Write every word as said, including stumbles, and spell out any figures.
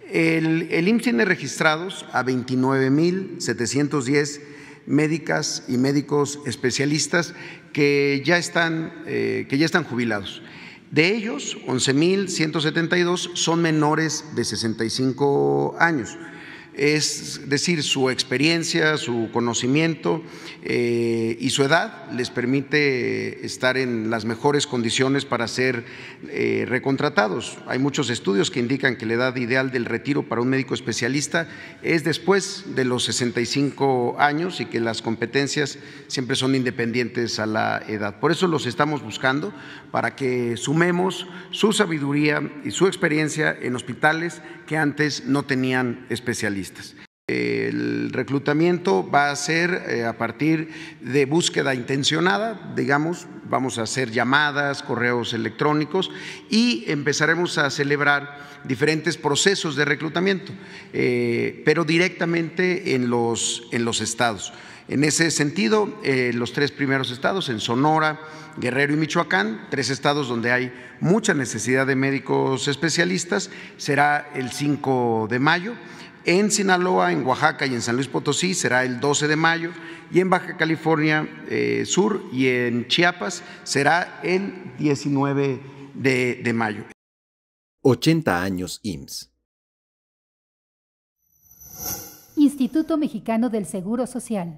El, el I M S S tiene registrados a veintinueve mil setecientos diez médicas y médicos especialistas que ya están, eh, que ya están jubilados. De ellos, once mil ciento setenta y dos son menores de sesenta y cinco años. Es decir, su experiencia, su conocimiento eh, y su edad les permite estar en las mejores condiciones para ser eh, recontratados. Hay muchos estudios que indican que la edad ideal del retiro para un médico especialista es después de los sesenta y cinco años y que las competencias siempre son independientes a la edad. Por eso los estamos buscando, para que sumemos su sabiduría y su experiencia en hospitales que antes no tenían especialistas. El reclutamiento va a ser eh, a partir de búsqueda intencionada, digamos, vamos a hacer llamadas, correos electrónicos y empezaremos a celebrar diferentes procesos de reclutamiento, eh, pero directamente en los, en los estados. En ese sentido, eh, los tres primeros estados, en Sonora, Guerrero y Michoacán, tres estados donde hay mucha necesidad de médicos especialistas, será el cinco de mayo. En Sinaloa, en Oaxaca y en San Luis Potosí será el doce de mayo y en Baja California eh, Sur y en Chiapas será el diecinueve de mayo. ochenta años I M S S. Instituto Mexicano del Seguro Social.